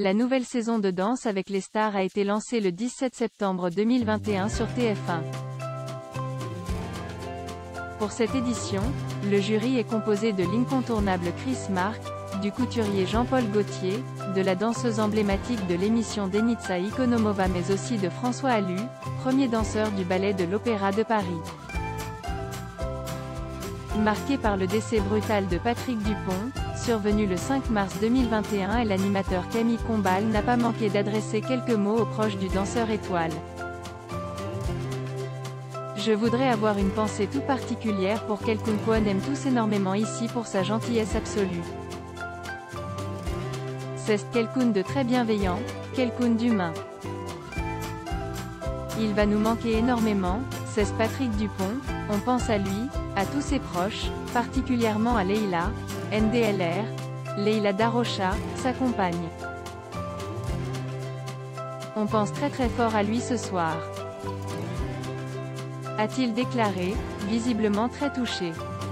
La nouvelle saison de Danse avec les stars a été lancée le 17 septembre 2021 sur TF1. Pour cette édition, le jury est composé de l'incontournable Chris Mark, du couturier Jean-Paul Gaultier, de la danseuse emblématique de l'émission Denitsa Ikonomova mais aussi de François Allu, premier danseur du ballet de l'Opéra de Paris. Marqué par le décès brutal de Patrick Dupont, survenu le 5 mars 2021 et l'animateur Camille Combal n'a pas manqué d'adresser quelques mots aux proches du danseur étoile. Je voudrais avoir une pensée toute particulière pour quelqu'un qu'on aime tous énormément ici pour sa gentillesse absolue. C'est quelqu'un de très bienveillant, quelqu'un d'humain. Il va nous manquer énormément, c'est Patrick Dupont, on pense à lui, à tous ses proches, particulièrement à Leïla, NDLR, Leïla Darocha, sa compagne. On pense très fort à lui ce soir. A-t-il déclaré, visiblement très touché.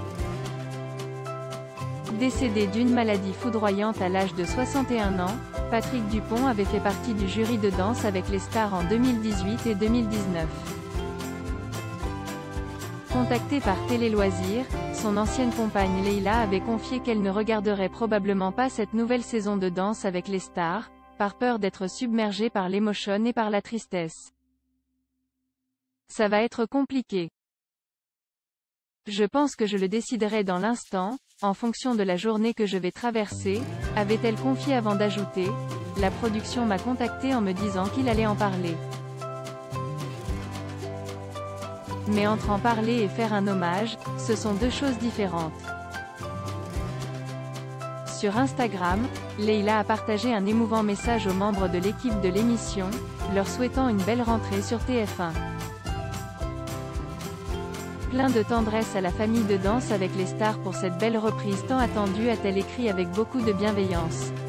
Décédé d'une maladie foudroyante à l'âge de 61 ans, Patrick Dupont avait fait partie du jury de Danse avec les stars en 2018 et 2019. Contactée par Télé Loisirs, son ancienne compagne Leïla avait confié qu'elle ne regarderait probablement pas cette nouvelle saison de Danse avec les stars, par peur d'être submergée par l'émotion et par la tristesse. Ça va être compliqué. Je pense que je le déciderai dans l'instant, en fonction de la journée que je vais traverser, avait-elle confié avant d'ajouter. La production m'a contacté en me disant qu'il allait en parler. Mais entre en parler et faire un hommage, ce sont deux choses différentes. Sur Instagram, Leïla a partagé un émouvant message aux membres de l'équipe de l'émission, leur souhaitant une belle rentrée sur TF1. Plein de tendresse à la famille de Danse avec les stars pour cette belle reprise tant attendue, a-t-elle écrit avec beaucoup de bienveillance.